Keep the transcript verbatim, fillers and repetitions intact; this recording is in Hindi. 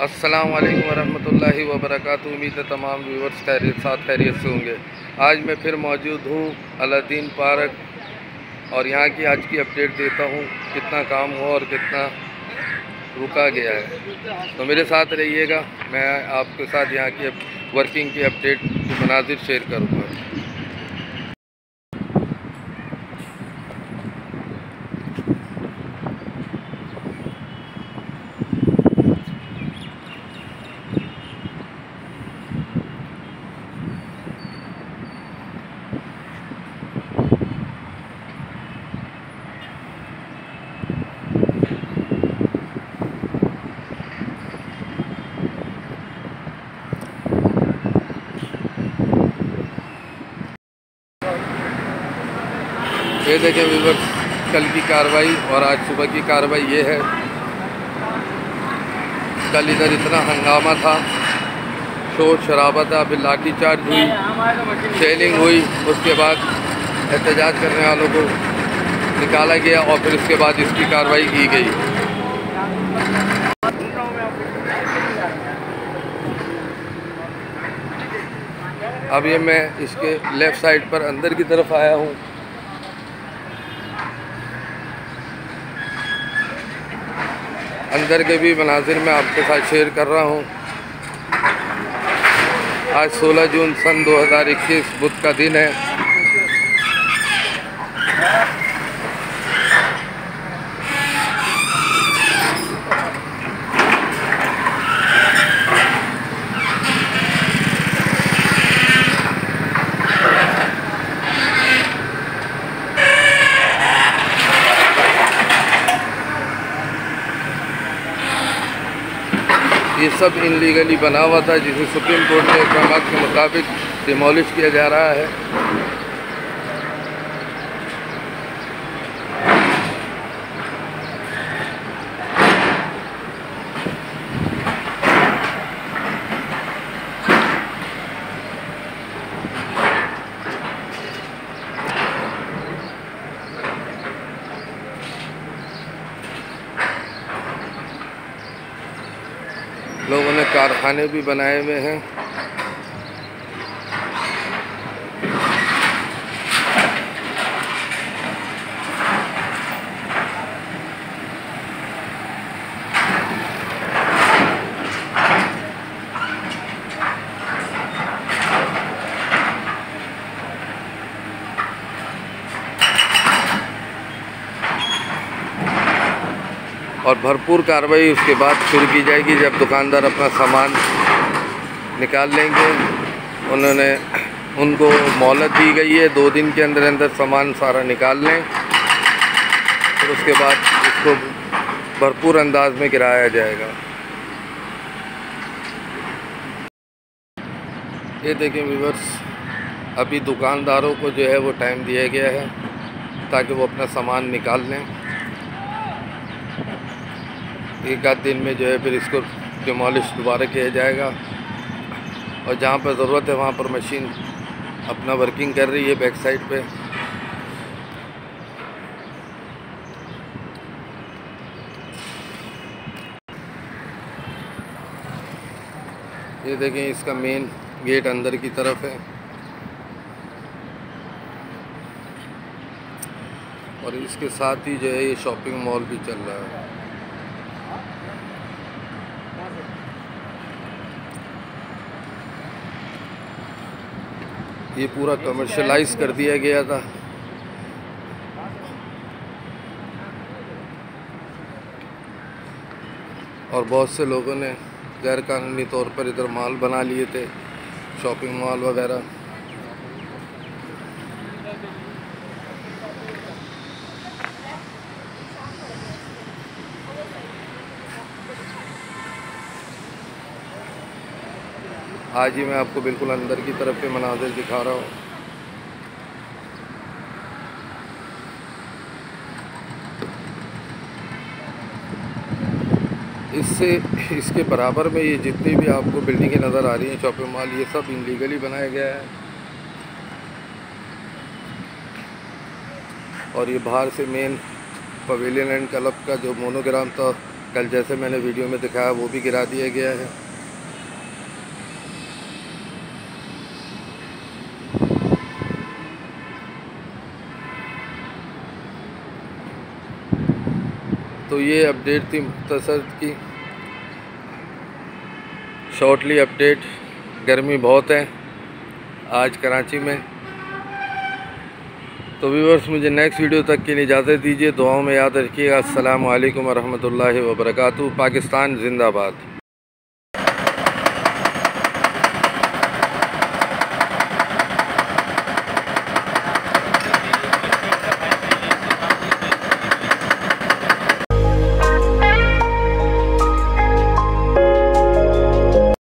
अस्सलाम वालेकुम वरहमतुल्लाहि वबरकातुहू। उम्मीद है तमाम व्यूवर्स खैरियत साथ खैरियत से होंगे। आज मैं फिर मौजूद हूँ अलादीन पार्क और यहाँ की आज की अपडेट देता हूँ कितना काम हुआ और कितना रुका गया है। तो मेरे साथ रहिएगा, मैं आपके साथ यहाँ की वर्किंग की अपडेट की मनाजिर शेयर करूँगा। ये देखें व्यूवर्स, कल की कार्रवाई और आज सुबह की कार्रवाई ये है। कल इधर इतना हंगामा था, शोर शराबा था, फिर लाठी चार्ज हुई, शेलिंग हुई, उसके बाद एहतजाज करने वालों को निकाला गया और फिर उसके बाद इसकी कार्रवाई की गई। अब ये मैं इसके लेफ़्ट साइड पर अंदर की तरफ आया हूँ। अंदर के भी मनाजिर मैं आपके साथ शेयर कर रहा हूँ। आज सोलह जून सन दो हज़ार इक्कीस बुध का दिन है। ये सब इनलीगली बना हुआ था, जिसे सुप्रीम कोर्ट के अहकाम के मुताबिक डिमोलिश किया जा रहा है। लोगों ने कारखाने भी बनाए हुए हैं। और भरपूर कार्रवाई उसके बाद शुरू की जाएगी जब दुकानदार अपना सामान निकाल लेंगे। उन्होंने उनको मोहलत दी गई है, दो दिन के अंदर अंदर सामान सारा निकाल लें, फिर उसके बाद इसको भरपूर अंदाज में गिराया जाएगा। ये देखें व्यूअर्स, अभी दुकानदारों को जो है वो टाइम दिया गया है ताकि वो अपना सामान निकाल लें। एक आध दिन में जो है फिर इसको डिमोलिश दोबारा किया जाएगा और जहाँ पर ज़रूरत है वहाँ पर मशीन अपना वर्किंग कर रही है बैक साइड पे। ये देखें, इसका मेन गेट अंदर की तरफ है और इसके साथ ही जो है ये शॉपिंग मॉल भी चल रहा है। ये पूरा कमर्शलाइज कर दिया गया था। और बहुत से लोगों ने गैर कानूनी तौर पर इधर माल बना लिए थे, शॉपिंग मॉल वगैरह। आज ही मैं आपको बिल्कुल अंदर की तरफ के मनाजिर दिखा रहा हूँ। इससे इसके बराबर में ये जितनी भी आपको बिल्डिंगें नज़र आ रही हैं शॉपिंग मॉल, ये सब इनलीगली बनाया गया है। और ये बाहर से मेन पवेलियन एंड क्लब का जो मोनोग्राम था कल जैसे मैंने वीडियो में दिखाया वो भी गिरा दिया गया है। तो ये अपडेट थी मुख्तसर की, शॉर्टली अपडेट। गर्मी बहुत है आज कराची में। तो व्यूअर्स, मुझे नेक्स्ट वीडियो तक के लिए इजाज़त दीजिए। दुआओं में याद रखिएगा। अस्सलामु अलैकुम वरहमतुल्लाहि वबरकातुहू। पाकिस्तान जिंदाबाद।